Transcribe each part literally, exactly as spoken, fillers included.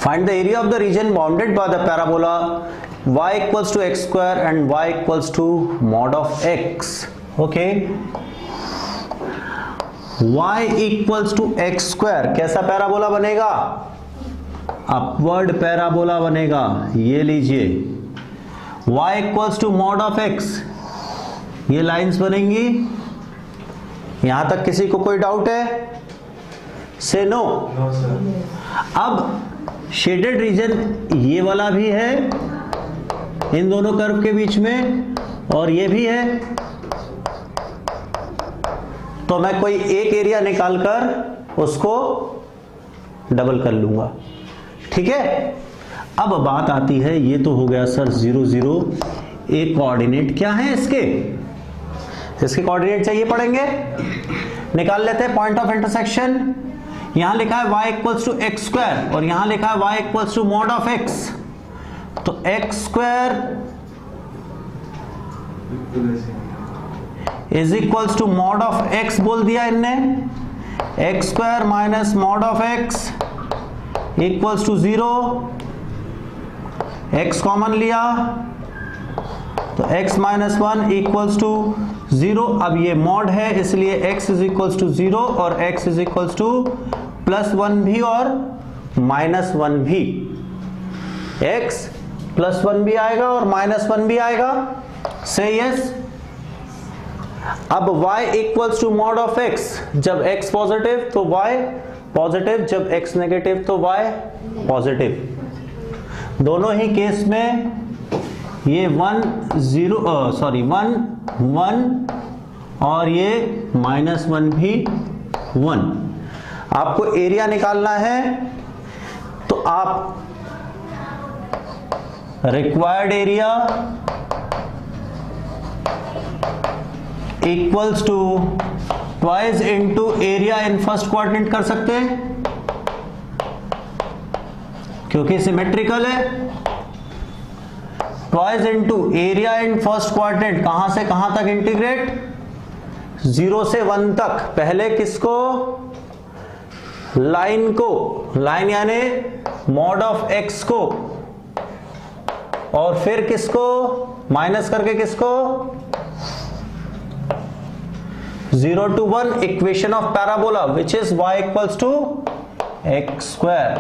Find the area of the region bounded by the parabola y equals to x square and y equals to mod of x. Okay, y equals to x square कैसा parabola बनेगा? Upward parabola बनेगा। ये लीजिए y equals to mod of x, ये lines बनेंगी। यहां तक किसी को कोई डाउट है? Say no no. अब शेडेड रीजन ये वाला भी है इन दोनों कर्व के बीच में, और ये भी है, तो मैं कोई एक एरिया निकालकर उसको डबल कर लूंगा। ठीक है, अब बात आती है, ये तो हो गया सर जीरो जीरो, एक कोऑर्डिनेट क्या है इसके? इसके कोऑर्डिनेट चाहिए पड़ेंगे, निकाल लेते हैं। पॉइंट ऑफ इंटरसेक्शन यहां लिखा है y equals to x square और यहां लिखा है y equals to mod of x, तो x square is equals to mod of x बोल दिया इनने, x square minus mod of x equals to zero, x common लिया तो x minus one equals to zero. अब ये mod है इसलिए x is equals to zero और x is equals to plus one भी और माइनस वन भी। x प्लस वन भी आएगा और माइनस वन भी आएगा। से यस। अब y equals to mod of x, जब x पॉजिटिव तो y पॉजिटिव, जब x नेगेटिव तो y पॉजिटिव। दोनों ही केस में ये one zero sorry one one और ये माइनस वन भी वन। आपको एरिया निकालना है तो आप required area equals to twice into area in first quadrant कर सकते हैं क्योंकि सिमेट्रिकल है। Twice into area in first quadrant, कहां से कहां तक इंटीग्रेट? जीरो से वन तक। पहले किसको? लाइन को, लाइन यानी मॉड ऑफ एक्स को, और फिर किसको? माइनस करके किसको? Zero to one equation of parabola which is y equals to x square.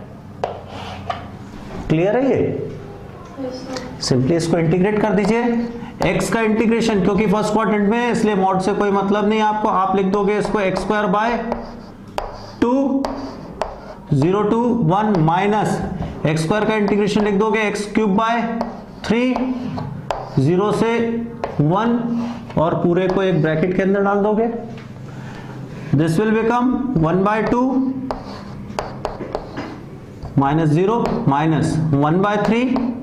Clear है ये? सिंपली इसको इंटीग्रेट कर दीजिए। x का इंटीग्रेशन क्योंकि फर्स्ट क्वाड्रेंट में इसलिए मॉड से कोई मतलब नहीं आपको, आप लिख दोगे इसको x square by two, zero to one minus x square का इंटीग्रेशन लिख दोगे x cube by three, zero से वन और पूरे को एक ब्रैकेट के अंदर डाल दोगे। This will become one by two minus zero minus one by three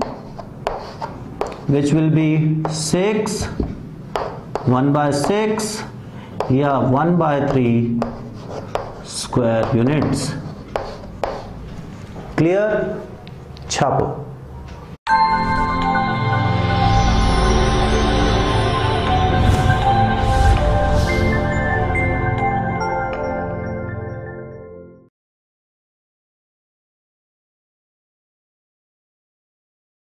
which will be six, one by six या one by three square units। Clear? छापो।